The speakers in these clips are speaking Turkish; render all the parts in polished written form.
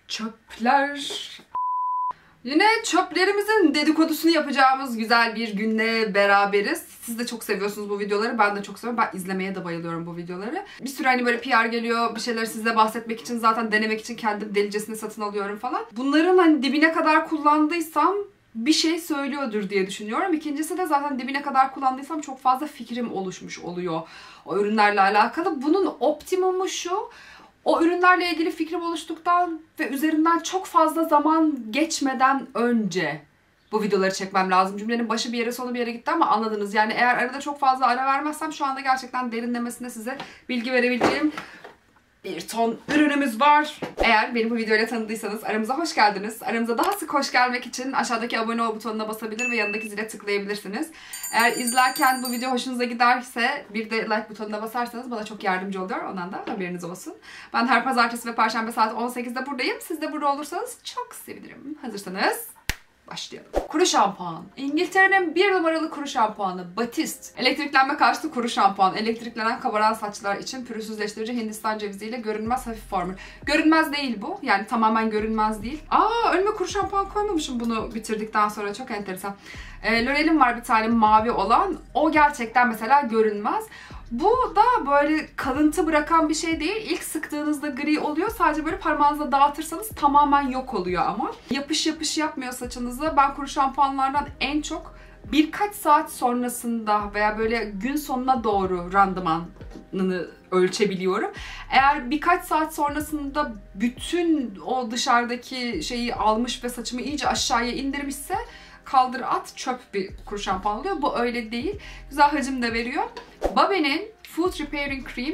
Çöpler. Yine çöplerimizin dedikodusunu yapacağımız güzel bir günle beraberiz. Siz de çok seviyorsunuz bu videoları. Ben de çok seviyorum. Ben izlemeye de bayılıyorum bu videoları. Bir sürü hani böyle PR geliyor. Bir şeyleri size bahsetmek için, zaten denemek için kendim delicesine satın alıyorum falan. Bunların hani dibine kadar kullandıysam bir şey söylüyordur diye düşünüyorum. İkincisi de zaten dibine kadar kullandıysam çok fazla fikrim oluşmuş oluyor o ürünlerle alakalı. Bunun optimumu şu: o ürünlerle ilgili fikrim oluştuktan ve üzerinden çok fazla zaman geçmeden önce bu videoları çekmem lazım. Cümlenin başı bir yere, sonu bir yere gitti ama anladınız. Yani eğer arada çok fazla ara vermezsem şu anda gerçekten derinlemesine size bilgi verebileceğim bir ton ürünümüz var. Eğer beni bu videoyla tanıdıysanız aramıza hoş geldiniz. Aramıza daha sık hoş gelmek için aşağıdaki abone ol butonuna basabilir ve yanındaki zile tıklayabilirsiniz. Eğer izlerken bu video hoşunuza giderse bir de like butonuna basarsanız bana çok yardımcı oluyor. Ondan da haberiniz olsun. Ben her pazartesi ve perşembe saat 18'de buradayım. Siz de burada olursanız çok sevinirim. Hazırsanız başlayalım. Kuru şampuan. İngiltere'nin bir numaralı kuru şampuanı Batiste. Elektriklenme karşıtı kuru şampuan. Elektriklenen kabaran saçlar için pürüzsüzleştirici Hindistan ceviziyle görünmez hafif formül. Görünmez değil bu. Yani tamamen görünmez değil. Önüme kuru şampuan koymamışım bunu bitirdikten sonra. Çok enteresan. L'Oreal'in var bir tane mavi olan. O gerçekten mesela görünmez. Bu da böyle kalıntı bırakan bir şey değil. İlk sıktığınızda gri oluyor. Sadece böyle parmağınızla dağıtırsanız tamamen yok oluyor ama. Yapış yapış yapmıyor saçınızı. Ben kuru şampuanlardan en çok birkaç saat sonrasında veya böyle gün sonuna doğru randımanını ölçebiliyorum. Eğer birkaç saat sonrasında bütün o dışarıdaki şeyi almış ve saçımı iyice aşağıya indirmişse kaldır at çöp bir kuru şampuan oluyor. Bu öyle değil. Güzel hacim de veriyor. Babe'nin Food Repairing Cream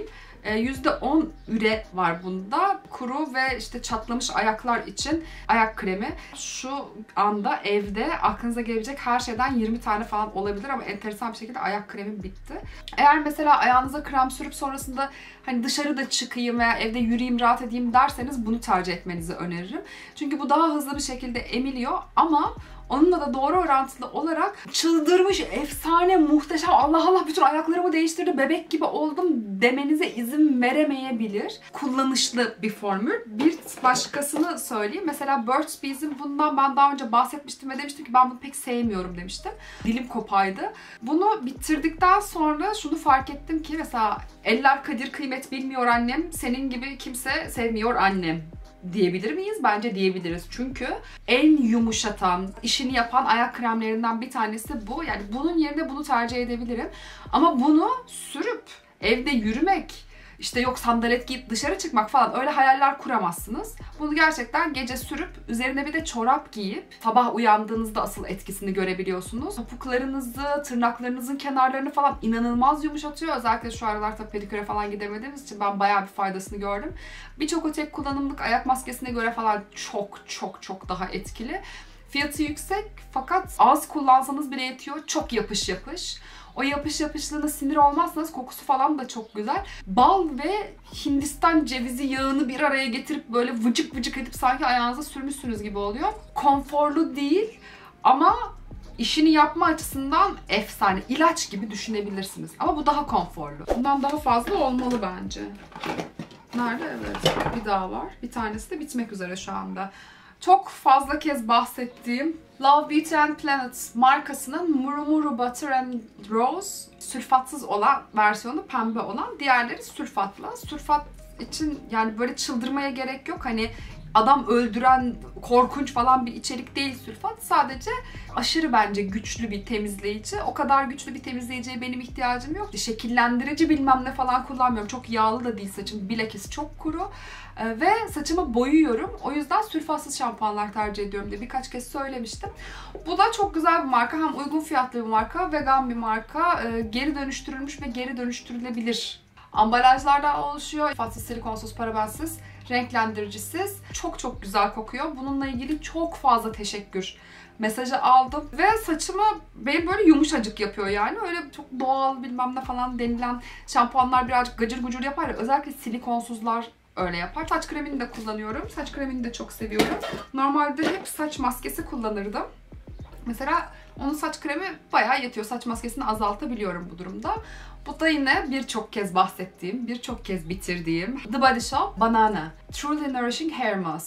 %10 üre var bunda. Kuru ve işte çatlamış ayaklar için ayak kremi. Şu anda evde aklınıza gelebilecek her şeyden 20 tane falan olabilir ama enteresan bir şekilde ayak kremim bitti. Eğer mesela ayağınıza krem sürüp sonrasında hani dışarıda çıkayım veya evde yürüyeyim, rahat edeyim derseniz bunu tercih etmenizi öneririm. Çünkü bu daha hızlı bir şekilde emiliyor ama onunla da doğru orantılı olarak çıldırmış, efsane, muhteşem, Allah Allah bütün ayaklarımı değiştirdi, bebek gibi oldum demenize izin veremeyebilir. Kullanışlı bir formül. Bir başkasını söyleyeyim. Mesela Burt's Bees'in bundan ben daha önce bahsetmiştim ve demiştim ki ben bunu pek sevmiyorum demiştim. Dilim kopaydı. Bunu bitirdikten sonra şunu fark ettim ki mesela eller kadir kıymet bilmiyor annem, senin gibi kimse sevmiyor annem diyebilir miyiz? Bence diyebiliriz. Çünkü en yumuşatan, işini yapan ayak kremlerinden bir tanesi bu. Yani bunun yerine bunu tercih edebilirim. Ama bunu sürüp evde yürümek, işte yok sandalet giyip dışarı çıkmak falan öyle hayaller kuramazsınız. Bunu gerçekten gece sürüp üzerine bir de çorap giyip sabah uyandığınızda asıl etkisini görebiliyorsunuz. Topuklarınızı, tırnaklarınızın kenarlarını falan inanılmaz yumuşatıyor. Özellikle şu aralar tabii pediküre falan gidemediğimiz için ben bayağı bir faydasını gördüm. Birçok o tek kullanımlık ayak maskesine göre falan çok daha etkili. Fiyatı yüksek fakat az kullansanız bile yetiyor. Çok yapış yapış. O yapış yapışlığına sinir olmazsanız kokusu falan da çok güzel. Bal ve Hindistan cevizi yağını bir araya getirip böyle vıcık vıcık edip sanki ayağınıza sürmüşsünüz gibi oluyor. Konforlu değil ama işini yapma açısından efsane. İlaç gibi düşünebilirsiniz. Ama bu daha konforlu. Bundan daha fazla olmalı bence. Nerede? Evet. Bir daha var. Bir tanesi de bitmek üzere şu anda. Çok fazla kez bahsettiğim Love Beauty and Planet markasının Muru Muru Butter and Rose sülfatsız olan versiyonu, pembe olan. Diğerleri sülfatlı. Sülfat için yani böyle çıldırmaya gerek yok. Hani adam öldüren korkunç falan bir içerik değil sülfat. Sadece aşırı bence güçlü bir temizleyici. O kadar güçlü bir temizleyiciye benim ihtiyacım yok. Şekillendirici bilmem ne falan kullanmıyorum. Çok yağlı da değil saçım. Bilakis çok kuru. Ve saçımı boyuyorum. O yüzden sülfatsız şampuanlar tercih ediyorum diye birkaç kez söylemiştim. Bu da çok güzel bir marka. Hem uygun fiyatlı bir marka, vegan bir marka. Geri dönüştürülmüş ve geri dönüştürülebilir ambalajlardan oluşuyor. Sülfatsız, silikonsuz, parabensiz, renklendiricisiz. Çok güzel kokuyor. Bununla ilgili çok fazla teşekkür mesajı aldım. Ve saçımı benim böyle yumuşacık yapıyor yani. Öyle çok doğal bilmem ne falan denilen şampuanlar birazcık gacır gucur yapar ya. Özellikle silikonsuzlar öyle yapar. Saç kremini de kullanıyorum. Saç kremini de çok seviyorum. Normalde hep saç maskesi kullanırdım. Mesela onun saç kremi bayağı yetiyor. Saç maskesini azaltabiliyorum bu durumda. Bu da yine birçok kez bahsettiğim, birçok kez bitirdiğim The Body Shop Banana Truly Nourishing Hair Mask.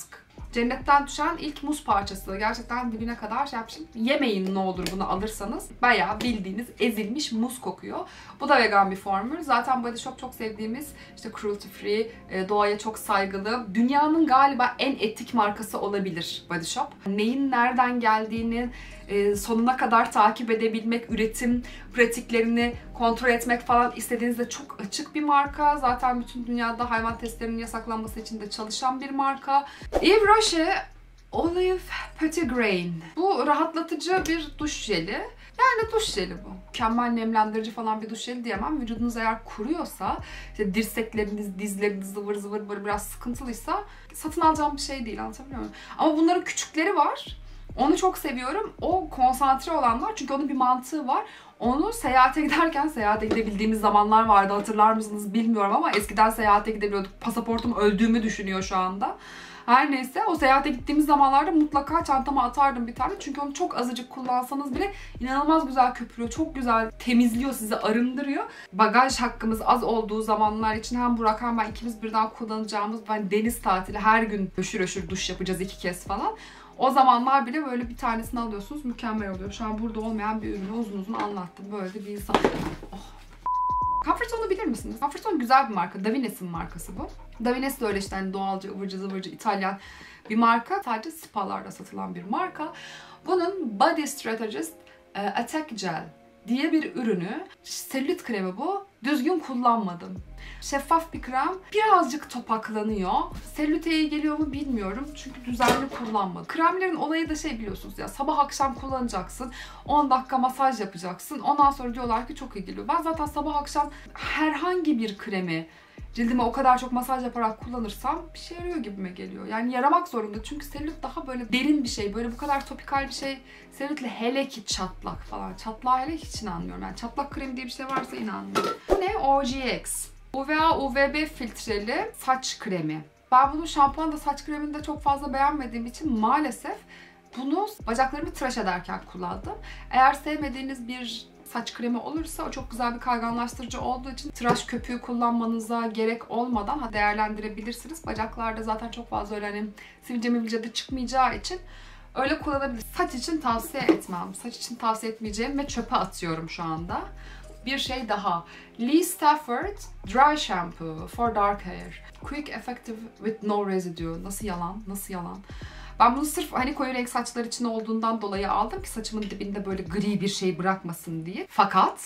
cennetten düşen ilk muz parçası. Gerçekten dibine kadar şey yapmışım. Yemeyin ne olur bunu alırsanız. Bayağı bildiğiniz ezilmiş muz kokuyor. Bu da vegan bir formül. Zaten Body Shop çok sevdiğimiz, işte cruelty free, doğaya çok saygılı. Dünyanın galiba en etik markası olabilir Body Shop. Neyin nereden geldiğini sonuna kadar takip edebilmek, üretim pratiklerini kontrol etmek falan istediğinizde çok açık bir marka. Zaten bütün dünyada hayvan testlerinin yasaklanması için de çalışan bir marka. Yves Rocher Olive Petitgrain. Bu rahatlatıcı bir duş jeli. Yani duş jeli bu. Mükemmel nemlendirici falan bir duş jeli diyemem. Vücudunuz eğer kuruyorsa, işte dirsekleriniz, dizleriniz zıvır zıvır böyle biraz sıkıntılıysa satın alacağım bir şey değil, anlatabiliyor muyum? Ama bunların küçükleri var. Onu çok seviyorum. O konsantre olanlar, çünkü onun bir mantığı var. Onu seyahate gidebildiğimiz zamanlar vardı, hatırlar mısınız bilmiyorum ama eskiden seyahate gidebiliyorduk. Pasaportum öldüğümü düşünüyor şu anda. Her neyse, o seyahate gittiğimiz zamanlarda mutlaka çantama atardım bir tane. Çünkü onu çok azıcık kullansanız bile inanılmaz güzel köpürüyor. Çok güzel temizliyor, sizi arındırıyor. Bagaj hakkımız az olduğu zamanlar için hem Burak hem ben ikimiz birden kullanacağımız, ben deniz tatili her gün öşür öşür duş yapacağız 2 kez falan. O zamanlar bile böyle bir tanesini alıyorsunuz, mükemmel oluyor. Şu an burada olmayan bir ürünü uzun uzun anlattım. Böyle de bir insan. Oh. Comfort Zone'u bilir misiniz? Comfort Zone güzel bir marka. Davines'in markası bu. Davines de öyle işte hani doğalcı, ıvırcı zıvırcı İtalyan bir marka. Sadece spalarda satılan bir marka. Bunun Body Strategist Attack Gel diye bir ürünü. Selülit kremi bu. Düzgün kullanmadım. Şeffaf bir krem. Birazcık topaklanıyor. Selülite iyi geliyor mu bilmiyorum. Çünkü düzenli kullanmadım. Kremlerin olayı da şey biliyorsunuz ya. Sabah akşam kullanacaksın. 10 dakika masaj yapacaksın. Ondan sonra diyorlar ki çok iyi geliyor. Ben zaten sabah akşam herhangi bir kremi cildime o kadar çok masaj yaparak kullanırsam bir şey yarıyor gibime geliyor. Yani yaramak zorunda. Çünkü selülit daha böyle derin bir şey. Böyle bu kadar topikal bir şey. Selülitle hele ki çatlak falan. Çatlağa hele hiç inanmıyorum. Yani çatlak kremi diye bir şey varsa inanmıyorum. Bu ne? OGX. UVA UVB filtreli saç kremi. Ben bunu şampuan da saç kremini de çok fazla beğenmediğim için maalesef bunu bacaklarımı tıraş ederken kullandım. Eğer sevmediğiniz bir saç kremi olursa o çok güzel bir kayganlaştırıcı olduğu için tıraş köpüğü kullanmanıza gerek olmadan değerlendirebilirsiniz. Bacaklarda zaten çok fazla öyle hani sivilce mivilce de çıkmayacağı için öyle kullanabilirsiniz. Saç için tavsiye etmem. Saç için tavsiye etmeyeceğim ve çöpe atıyorum şu anda. Bir şey daha. Lee Stafford Dry Shampoo for Dark Hair. Quick, effective with no residue. Nasıl yalan? Nasıl yalan? Ben bunu sırf hani koyu renk saçlar için olduğundan dolayı aldım ki saçımın dibinde böyle gri bir şey bırakmasın diye. Fakat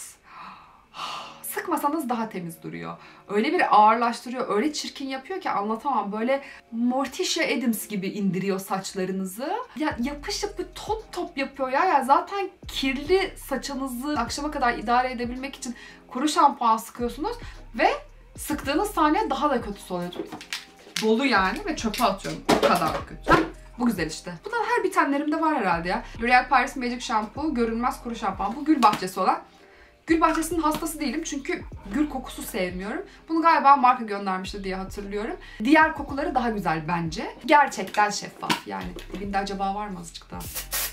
sıkmasanız daha temiz duruyor. Öyle bir ağırlaştırıyor, öyle çirkin yapıyor ki anlatamam. Böyle Morticia Adams gibi indiriyor saçlarınızı. Ya yapışıp bir top top yapıyor ya. Ya zaten kirli saçınızı akşama kadar idare edebilmek için kuru şampuan sıkıyorsunuz ve sıktığınız saniye daha da kötüsü oluyor. Dolu yani ve çöpe atıyorum. O kadar kötü. Bu güzel işte. Bundan her bitenlerimde var herhalde ya. L'Oreal Paris Magic Shampoo, görünmez kuru şampuan. Bu gül bahçesi olan. Gül bahçesinin hastası değilim çünkü gül kokusu sevmiyorum. Bunu galiba marka göndermişti diye hatırlıyorum. Diğer kokuları daha güzel bence. Gerçekten şeffaf yani. Dibinde acaba var mı azıcık daha?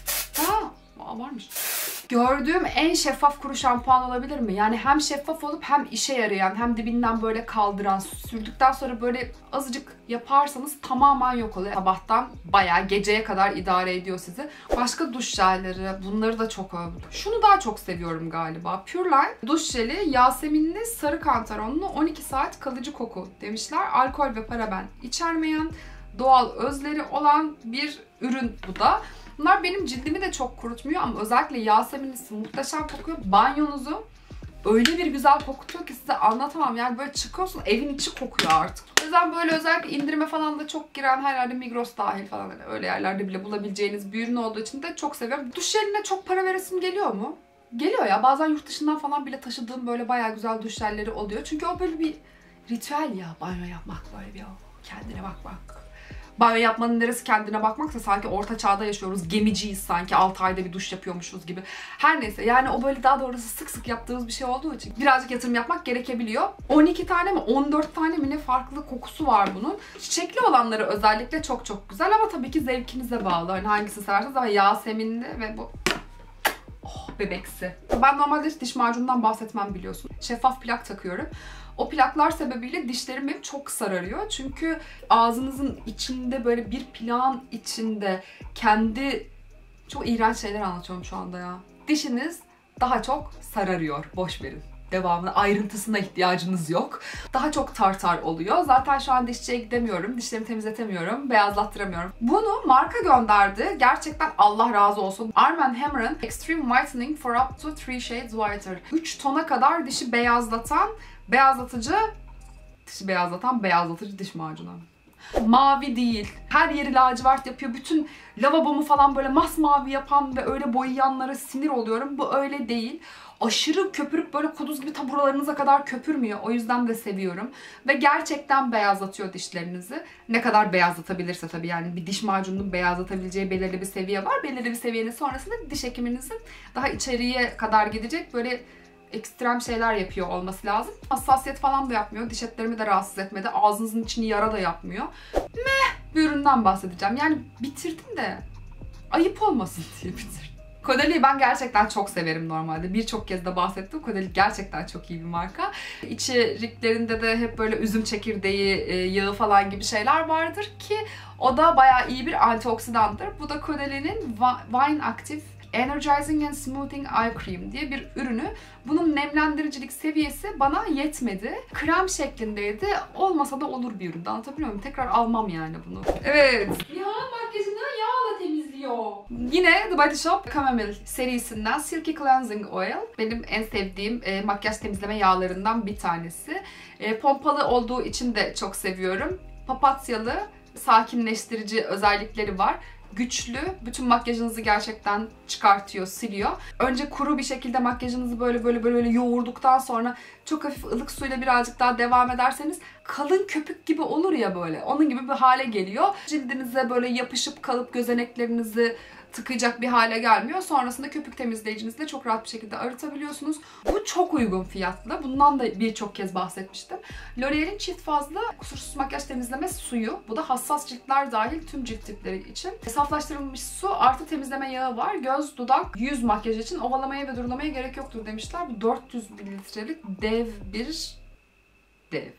Varmış. Gördüğüm en şeffaf kuru şampuan olabilir mi? Yani hem şeffaf olup hem işe yarayan, hem dibinden böyle kaldıran, sürdükten sonra böyle azıcık yaparsanız tamamen yok oluyor. Sabahtan bayağı geceye kadar idare ediyor sizi. Başka duş jelleri, bunları da çok övdüm. Şunu daha çok seviyorum galiba. Pure Line duş jeli, yaseminli, sarı kantaronlu, 12 saat kalıcı koku demişler. Alkol ve paraben içermeyen, doğal özleri olan bir ürün bu da. Bunlar benim cildimi de çok kurutmuyor ama özellikle yaseminlisi muhteşem kokuyor. Banyonuzu öyle bir güzel kokutuyor ki size anlatamam. Yani böyle çıkıyorsun evin içi kokuyor artık. O yüzden böyle özellikle indirime falan da çok giren, her yerde Migros dahil falan hani öyle yerlerde bile bulabileceğiniz bir ürün olduğu için de çok seviyorum. Duş jeline çok para veresim geliyor mu? Geliyor ya. Bazen yurt dışından falan bile taşıdığım böyle bayağı güzel duş jelleri oluyor. Çünkü o böyle bir ritüel ya, banyo yapmak, böyle bir kendine bakmak. Banyo yapmanın neresi kendine bakmaksa sanki orta çağda yaşıyoruz. Gemiciyiz sanki 6 ayda bir duş yapıyormuşuz gibi. Her neyse yani o böyle daha doğrusu sık sık yaptığımız bir şey olduğu için birazcık yatırım yapmak gerekebiliyor. 12 tane mi 14 tane mi ne farklı kokusu var bunun. Çiçekli olanları özellikle çok çok güzel ama tabii ki zevkinize bağlı. Hani hangisini seversiniz ama yaseminli ve bu bebeksi. Ben normalde hiç diş macunundan bahsetmem biliyorsun. Şeffaf plak takıyorum. O plaklar sebebiyle dişlerim benim çok sararıyor. Çünkü ağzınızın içinde böyle bir plağın içinde kendi... Çok iğrenç şeyler anlatıyorum şu anda ya. Dişiniz daha çok sararıyor. Boş verin. Devamlı ayrıntısına ihtiyacınız yok. Daha çok tartar oluyor. Zaten şu an dişçiye gidemiyorum. Dişlerimi temizletemiyorum. Beyazlattıramıyorum. Bunu marka gönderdi. Gerçekten Allah razı olsun. Arm & Hammer'ın Extreme Whitening for up to 3 shades whiter. 3 tona kadar dişi beyazlatan, beyazlatıcı diş macunu. Mavi değil. Her yeri lacivert yapıyor. Bütün lavabomu falan böyle masmavi yapan ve öyle boyayanlara sinir oluyorum. Bu öyle değil. Aşırı köpürüp böyle kuduz gibi taburlarınıza kadar köpürmüyor. O yüzden de seviyorum. Ve gerçekten beyazlatıyor dişlerinizi. Ne kadar beyazlatabilirse tabii, yani bir diş macununun beyazlatabileceği belirli bir seviye var. Belirli bir seviyenin sonrasında diş hekiminizin daha içeriye kadar gidecek böyle ekstrem şeyler yapıyor olması lazım. Hassasiyet falan da yapmıyor. Diş etlerimi de rahatsız etmedi. Ağzınızın içini yara da yapmıyor. Bir üründen bahsedeceğim. Yani bitirdim de ayıp olmasın diye bitirdim. Caudalie ben gerçekten çok severim normalde. Birçok kez de bahsettim. Caudalie gerçekten çok iyi bir marka. İçeriklerinde de hep böyle üzüm çekirdeği, yağı falan gibi şeyler vardır ki o da bayağı iyi bir antioksidandır. Bu da Caudalie'nin Wine Active Energizing and Smoothing Eye Cream diye bir ürünü. Bunun nemlendiricilik seviyesi bana yetmedi. Krem şeklindeydi. Olmasa da olur bir ürün. Anlatabiliyor muyum? Tekrar almam yani bunu. Evet. Nihan makyajını yağla temizliyor. Yine The Body Shop Chamomile serisinden Silky Cleansing Oil. Benim en sevdiğim makyaj temizleme yağlarından bir tanesi. Pompalı olduğu için de çok seviyorum. Papatyalı, sakinleştirici özellikleri var. Güçlü, bütün makyajınızı gerçekten çıkartıyor, siliyor. Önce kuru bir şekilde makyajınızı böyle yoğurduktan sonra çok hafif ılık suyla birazcık daha devam ederseniz kalın köpük gibi olur ya böyle. Onun gibi bir hale geliyor. Cildinize böyle yapışıp kalıp gözeneklerinizi tıkayacak bir hale gelmiyor. Sonrasında köpük temizleyicinizle çok rahat bir şekilde arıtabiliyorsunuz. Bu çok uygun fiyatlı. Bundan da birçok kez bahsetmiştim. L'Oreal'in çift fazlı kusursuz makyaj temizleme suyu. Bu da hassas ciltler dahil tüm cilt tipleri için. Saflaştırılmış su artı temizleme yağı var. Göz, dudak, yüz makyajı için ovalamaya ve durulamaya gerek yoktur demişler. Bu 400 mililitrelik dev bir dev.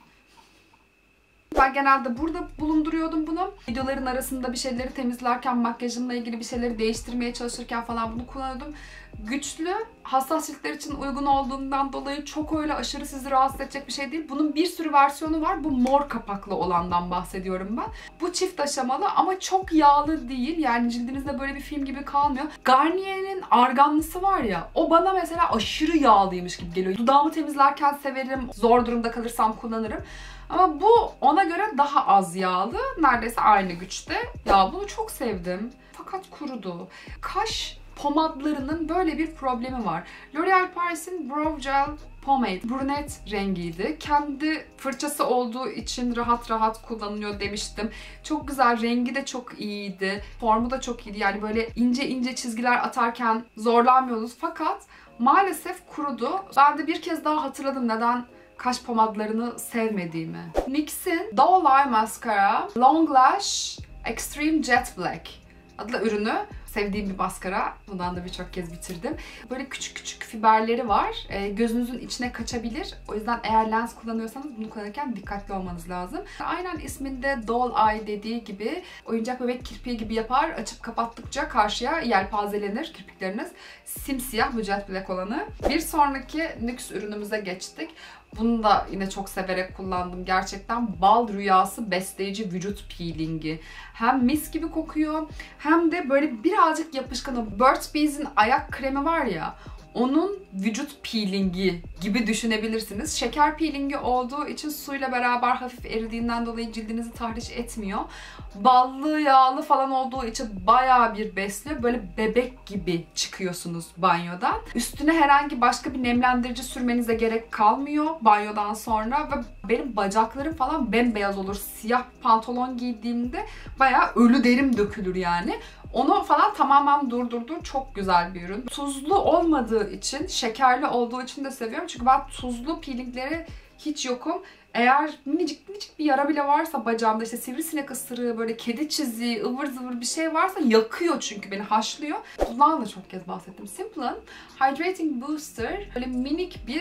Ben genelde burada bulunduruyordum bunu. Videoların arasında bir şeyleri temizlerken, makyajımla ilgili bir şeyleri değiştirmeye çalışırken falan bunu kullanıyordum. Güçlü, hassas ciltler için uygun olduğundan dolayı çok öyle aşırı sizi rahatsız edecek bir şey değil. Bunun bir sürü versiyonu var. Bu mor kapaklı olandan bahsediyorum ben. Bu çift aşamalı ama çok yağlı değil. Yani cildinizde böyle bir film gibi kalmıyor. Garnier'in arganlısı var ya, o bana mesela aşırı yağlıymış gibi geliyor. Dudağımı temizlerken severim. Zor durumda kalırsam kullanırım. Ama bu ona göre daha az yağlı. Neredeyse aynı güçte. Ya bunu çok sevdim. Fakat kurudu. Kaş pomadlarının böyle bir problemi var. L'Oreal Paris'in Brow Gel Pomade brünet rengiydi. Kendi fırçası olduğu için rahat rahat kullanılıyor demiştim. Çok güzel, rengi de çok iyiydi. Formu da çok iyiydi. Yani böyle ince ince çizgiler atarken zorlanmıyordunuz. Fakat maalesef kurudu. Ben de bir kez daha hatırladım neden kaş pomadlarını sevmediğimi. NYX'in Doll Eye Mascara Long Lash Extreme Jet Black adlı ürünü. Sevdiğim bir maskara. Bundan da birçok kez bitirdim. Böyle küçük küçük fiberleri var. Gözünüzün içine kaçabilir. O yüzden eğer lens kullanıyorsanız bunu kullanırken dikkatli olmanız lazım. Aynen isminde Doll Eye dediği gibi oyuncak bebek kirpiği gibi yapar. Açıp kapattıkça karşıya yelpazelenir kirpikleriniz. Simsiyah bu Jet Black olanı. Bir sonraki NYX ürünümüze geçtik. Bunu da yine çok severek kullandım. Gerçekten bal rüyası besleyici vücut peelingi. Hem mis gibi kokuyor hem de böyle birazcık yapışkan. O Burt's Bees'in ayak kremi var ya, onun vücut peelingi gibi düşünebilirsiniz. Şeker peelingi olduğu için suyla beraber hafif eridiğinden dolayı cildinizi tahriş etmiyor. Ballı, yağlı falan olduğu için bayağı bir besliyor. Böyle bebek gibi çıkıyorsunuz banyodan. Üstüne herhangi başka bir nemlendirici sürmenize gerek kalmıyor banyodan sonra ve benim bacaklarım falan bembeyaz olur. Siyah pantolon giydiğimde bayağı ölü derim dökülür yani. Onu falan tamamen durdurdu. Çok güzel bir ürün. Tuzlu olmadığı için, şekerli olduğu için de seviyorum. Çünkü ben tuzlu peelingleri hiç yokum. Eğer minicik bir yara bile varsa bacağımda, işte sivrisinek ısırığı, böyle kedi çiziği, ıvır zıvır bir şey varsa yakıyor çünkü beni, haşlıyor. Bundan da çok kez bahsettim. Simple'ın Hydrating Booster böyle minik bir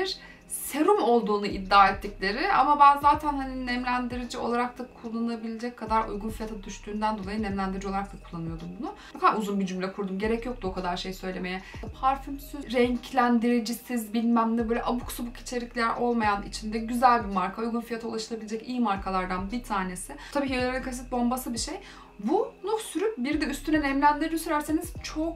serum olduğunu iddia ettikleri ama ben zaten hani nemlendirici olarak da kullanabilecek kadar uygun fiyata düştüğünden dolayı nemlendirici olarak da kullanıyordum bunu. O kadar uzun bir cümle kurdum. Gerek yoktu o kadar şey söylemeye. Parfümsüz, renklendiricisiz bilmem ne böyle abuk subuk içerikler olmayan içinde güzel bir marka. Uygun fiyata ulaşılabilecek iyi markalardan bir tanesi. Tabii hyaluronik asit bombası bir şey. Bunu sürüp bir de üstüne nemlendirici sürerseniz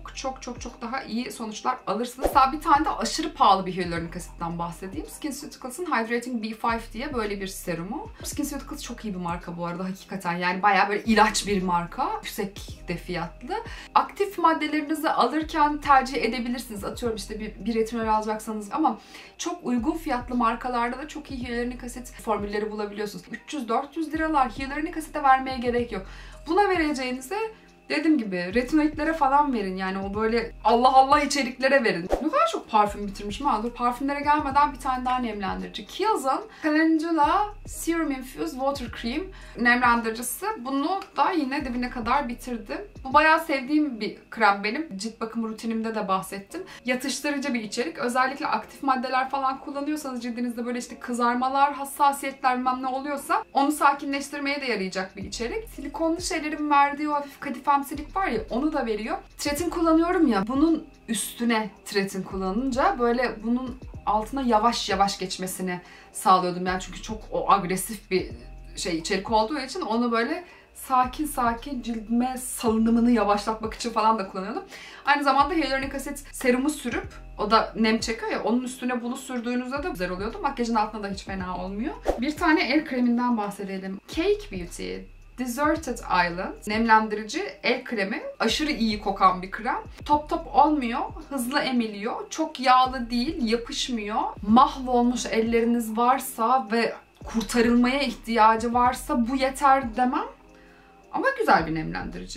çok daha iyi sonuçlar alırsınız. Mesela bir tane de aşırı pahalı bir hyaluronik asitten bahsedeyim. SkinCeuticals'ın Hydrating B5 diye böyle bir serumu. SkinCeuticals çok iyi bir marka bu arada hakikaten. Yani bayağı böyle ilaç bir marka. Yüksek de fiyatlı. Aktif maddelerinizi alırken tercih edebilirsiniz. Atıyorum işte bir retinol alacaksanız ama çok uygun fiyatlı markalarda da çok iyi hyaluronik asit formülleri bulabiliyorsunuz. 300-400 liralar hyaluronik asite vermeye gerek yok. Buna vereceğinize dediğim gibi retinoidlere falan verin. Yani o böyle Allah Allah içeriklere verin. Ne kadar çok parfüm bitirmişim ha. Dur parfümlere gelmeden bir tane daha nemlendirici. Kiehl'ın Calendula Serum Infused Water Cream nemlendiricisi. Bunu da yine dibine kadar bitirdim. Bu bayağı sevdiğim bir krem benim. Cilt bakım rutinimde de bahsettim. Yatıştırıcı bir içerik. Özellikle aktif maddeler falan kullanıyorsanız cildinizde böyle işte kızarmalar, hassasiyetler bilmem ne oluyorsa onu sakinleştirmeye de yarayacak bir içerik. Silikonlu şeylerin verdiği o hafif kadifemsilik var ya onu da veriyor. Tretin kullanıyorum ya bunun üstüne tretin kullanınca böyle bunun altına yavaş yavaş geçmesini sağlıyordum. Yani çünkü çok o agresif bir içerik olduğu için onu böyle sakin sakin cildime salınımını yavaşlatmak için falan da kullanıyordum. Aynı zamanda hyaluronik asit serumu sürüp o da nem çekiyor ya onun üstüne bunu sürdüğünüzde de güzel oluyordu. Makyajın altında da hiç fena olmuyor. Bir tane el kreminden bahsedelim. Cake Beauty Deserted Island nemlendirici el kremi. Aşırı iyi kokan bir krem. Top top olmuyor. Hızlı emiliyor. Çok yağlı değil. Yapışmıyor. Mahvolmuş elleriniz varsa ve kurtarılmaya ihtiyacı varsa bu yeter demem. Ama güzel bir nemlendirici.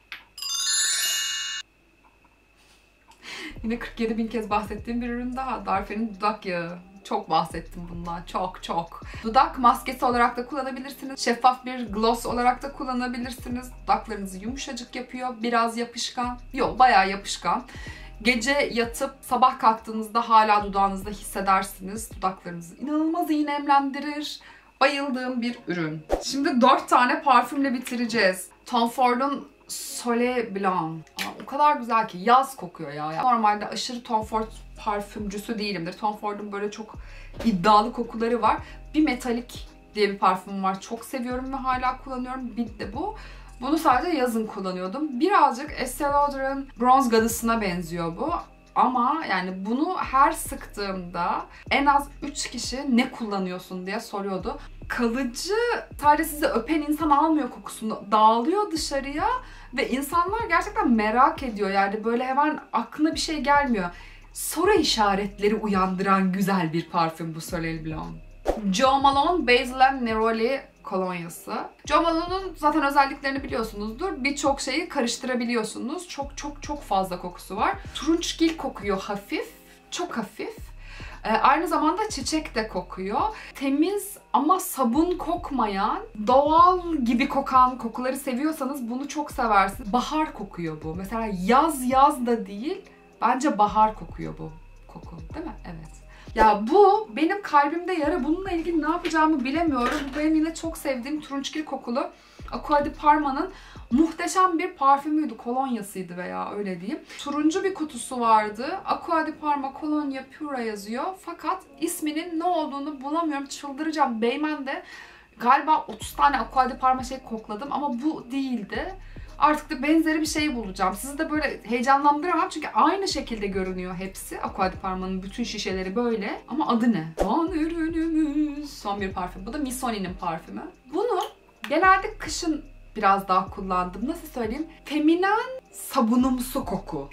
Yine 47.000 kez bahsettiğim bir ürün daha. Darphin'in dudak yağı. Çok bahsettim bundan. Çok. Dudak maskesi olarak da kullanabilirsiniz. Şeffaf bir gloss olarak da kullanabilirsiniz. Dudaklarınızı yumuşacık yapıyor. Biraz yapışkan. Yok, bayağı yapışkan. Gece yatıp sabah kalktığınızda hala dudağınızda hissedersiniz. Dudaklarınızı inanılmaz iyi nemlendirir. Bayıldığım bir ürün. Şimdi 4 tane parfümle bitireceğiz. Tom Ford'un Soleil Blanc. O kadar güzel ki yaz kokuyor ya. Normalde aşırı Tom Ford parfümcüsü değilimdir. Tom Ford'un böyle çok iddialı kokuları var. Bir metalik diye bir parfüm var. Çok seviyorum ve hala kullanıyorum. Bir de bu. Bunu sadece yazın kullanıyordum. Birazcık Estée Lauder'ın Bronze Goddess'ına benziyor bu. Ama yani bunu her sıktığımda en az 3 kişi ne kullanıyorsun diye soruyordu. Kalıcı, sadece sizi öpen insan almıyor kokusunu. Dağılıyor dışarıya ve insanlar gerçekten merak ediyor. Yani böyle hemen aklına bir şey gelmiyor. Soru işaretleri uyandıran güzel bir parfüm bu Soleil Blanc. Jo Malone Basil and Neroli kolonyası. Jo Malone'un zaten özelliklerini biliyorsunuzdur. Birçok şeyi karıştırabiliyorsunuz. Çok fazla kokusu var. Turunçgil kokuyor hafif. Çok hafif. Aynı zamanda çiçek de kokuyor. Temiz ama sabun kokmayan, doğal gibi kokan kokuları seviyorsanız bunu çok seversiniz. Bahar kokuyor bu. Mesela yaz da değil. Bence bahar kokuyor bu koku. Değil mi? Evet. Ya bu benim kalbimde yara. Bununla ilgili ne yapacağımı bilemiyorum. Bu benim yine çok sevdiğim turunçgil kokulu Acqua di Parma'nın muhteşem bir parfümüydü. Kolonyasıydı veya öyle diyeyim. Turuncu bir kutusu vardı. Acqua di Parma Colonia Pura yazıyor. Fakat isminin ne olduğunu bulamıyorum. Çıldıracağım. Beymen'de galiba 30 tane Acqua di Parma şey kokladım ama bu değildi. Artık da benzeri bir şey bulacağım. Sizi de böyle heyecanlandıramam çünkü aynı şekilde görünüyor hepsi. Acqua di Parma'nın bütün şişeleri böyle. Ama adı ne? Son ürünümüz. Son bir parfüm. Bu da Missoni'nin parfümü. Bunu genelde kışın biraz daha kullandım. Nasıl söyleyeyim? Feminen sabunumsu koku.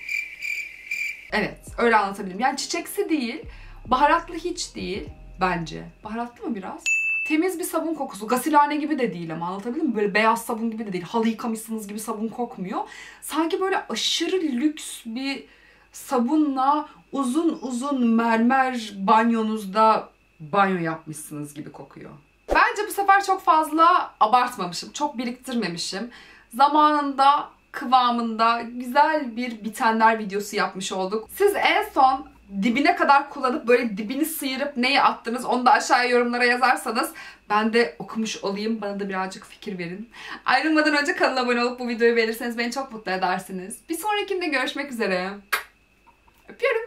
Evet, öyle anlatabilirim. Yani çiçeksi değil, baharatlı hiç değil bence. Baharatlı mı biraz? Temiz bir sabun kokusu. Gasilhane gibi de değil ama anlatabildim mi? Böyle beyaz sabun gibi de değil. Halı yıkamışsınız gibi sabun kokmuyor. Sanki böyle aşırı lüks bir sabunla uzun mermer banyonuzda banyo yapmışsınız gibi kokuyor. Bence bu sefer çok fazla abartmamışım. Çok biriktirmemişim. Zamanında, kıvamında güzel bir bitenler videosu yapmış olduk. Siz en son dibine kadar kullanıp böyle dibini sıyırıp neyi attınız onu da aşağıya yorumlara yazarsanız ben de okumuş olayım. Bana da birazcık fikir verin. Ayrılmadan önce kanala abone olup bu videoyu beğenirseniz beni çok mutlu edersiniz. Bir sonrakinde görüşmek üzere. Öpüyorum.